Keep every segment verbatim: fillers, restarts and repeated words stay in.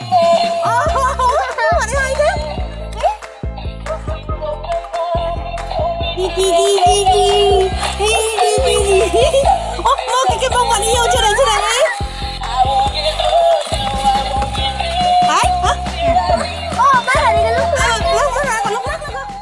Bạn ấy hay thế. Đi đi đi đi đi đi đi đi. Ô, cái cái bông bạn yêu chưa này chưa này ấy. Đấy, hả? Ô, bắt là cái lúc À, lúc bắt là còn lúc lắc nữa cơ.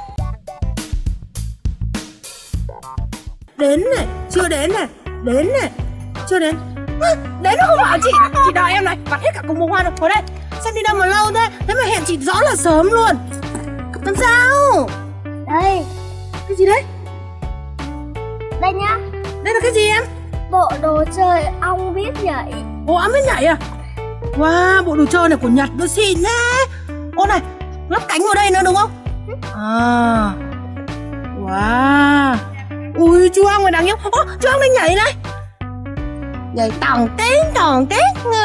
Đến này, chưa đến này, đến này, chưa đến. À, đến nó không bảo chị, chị đợi em này, vặt hết cả cùng bông hoa rồi. Ngồi đây, xem đi đâu mà lâu thế, thế mà hẹn chị rõ là sớm luôn. Làm sao? đây, Cái gì đấy? đây nhá. Đây là cái gì em? Bộ đồ chơi ong biết nhảy. Ồ, ong biết nhảy à? Wow, bộ đồ chơi này của Nhật nó xịn thế. Ô này, lắp cánh vào đây nữa đúng không? À, wow. Ui, chú ong này đáng yêu. Ô, chú ong này nhảy này. Nhảy tòng tén tòng tén.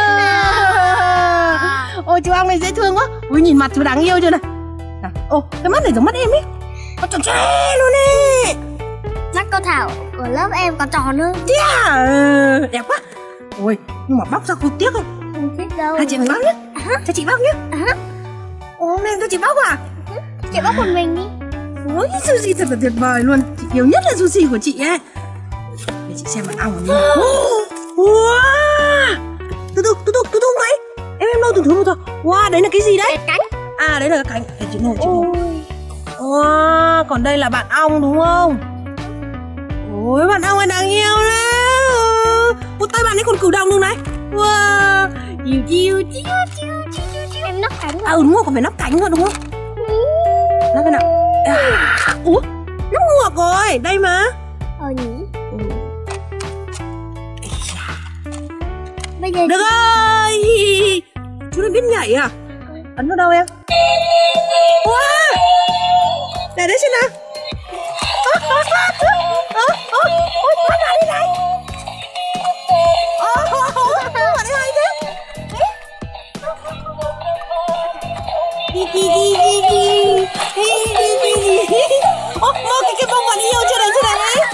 Ôi, chú ong này dễ thương quá. Ui, nhìn mặt chú đáng yêu chưa này. Ô, cái mắt này giống mắt em ấy. Nó tròn tre luôn đi. Mắt cô Thảo của lớp em còn tròn hơn. Yeah, đẹp quá. Ôi, nhưng mà bóc ra không tiếc không? Không thích đâu. Hai chị mình bóc nhé. Cho chị bóc nhé. Ồ, em cho chị bóc à? Chị bóc một mình đi. Ôi, sushi thật là tuyệt vời luôn. Chị yêu nhất là sushi của chị ấy. Để chị xem bạn ong này. Wow, từ từ từ từ từ từ vậy. Em em đâu từ từ một thôi. Wow, đấy là cái gì đấy? Cái cánh. À, đấy là cái cánh. Để chị ngồi chị ngồi. Ôi. Wow, còn đây là bạn ong đúng không? Ôi, bạn ong này đáng yêu đấy. Ôi, tay bạn ấy còn cử động luôn này. Wow, chiu chiu chiu chiu chiu chiu. Em nắp cánh rồi. À, ừ, đúng rồi, còn phải nắp cánh nữa đúng không? Nắp cái nào? À, ủa, nắp ngược rồi, đây mà. Ờ nhỉ. Ừ. Bây giờ Được rồi. Chú này biết nhảy à? Ấn vào đâu em? Wow, để đấy xem nào. Ơ, ơ, ơ, ơ, ôi, bắt bạn đi này. Ồ, bạn ấy hay thế. Đi đi đi đi đi đi đi đi đi. Ô, mơ cái cái bông bạn yêu chưa này chưa này ấy.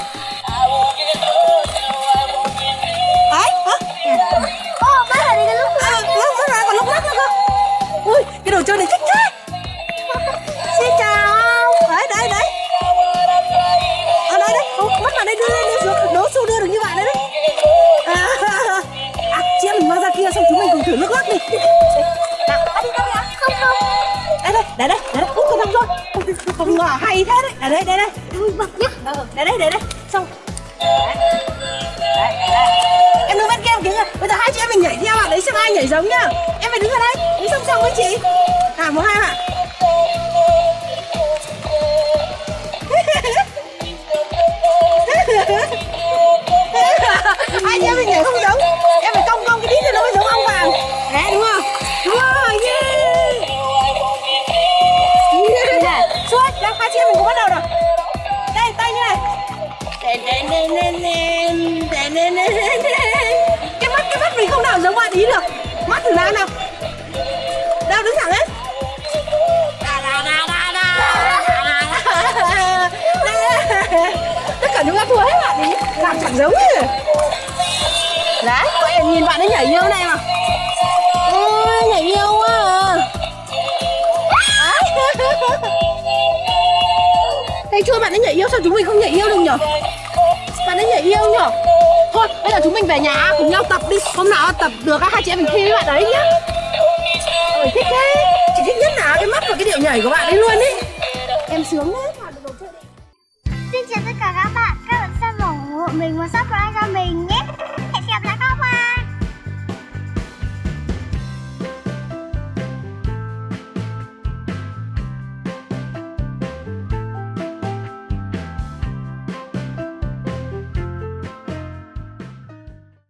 Đấy, hả? ô, bắt là cái lúc À, lúc bắt ra còn lúc lắc nữa cơ. Ui, cái đồ chơi này thích thế. Xin chào. Đấy, đấy, đấy. À, đây, đấy. Ô, bắt vào đây đưa lên, đưa xuống. Đố su đưa được như vậy đấy đấy. À, à, chị em mình mang ra kia xong chúng mình cùng thử nước lắc đi. Nào, bắt đi, bắt đi. không không. Đây, đây, đây, đây, đây. Út con thằng rồi. Không, không ngờ hay thế đấy. Đây, đây, đây, đây. Ui, bật nhá. Ừ, đây, đây, đây, đây. Xong. Đấy. Đấy, đây. Em đứng bên kia một kìa. Bây giờ hai chị em mình nhảy theo bạn đấy xem ai nhảy giống nhá. Em phải đứng ở đây, đứng song song với chị. À, một hai bạn. Hai chị em mình nhảy không giống. Em phải cong cong cái đít nó mới giống ong vàng. Đấy, đúng không? Đúng rồi, yeah. Yeah. Suốt, nào, hai chị em mình cũng bắt đầu rồi. Đây, tay như này. Đền, đền, đền, đền, đền, đền, đền, đền, đền. Cái mắt, cái mắt mình không nào giống bạn ý được. Mắt thử nào nào. Đâu, đứng thẳng lên. Đà, đà, đà, đà, đà, đà, đà. Tất cả chúng ta thua hết bạn ý. Làm chẳng giống gì. Đấy, em nhìn bạn ấy nhảy yêu này mà. Ôi, nhảy yêu quá à. Thấy chưa, bạn ấy nhảy yêu, sao chúng mình không nhảy yêu được nhở? Bạn ấy nhảy yêu nhở? Thôi, bây giờ chúng mình về nhà cùng nhau tập đi. Hôm nào tập được hai chị em mình thi với bạn ấy nhá. Ôi, thích thế. Chị thích nhất là cái mắt và cái điệu nhảy của bạn ấy luôn ý. Em sướng đấy. Xin chào tất cả các bạn. Các bạn xem ủng hộ mình và subscribe cho mình nhé.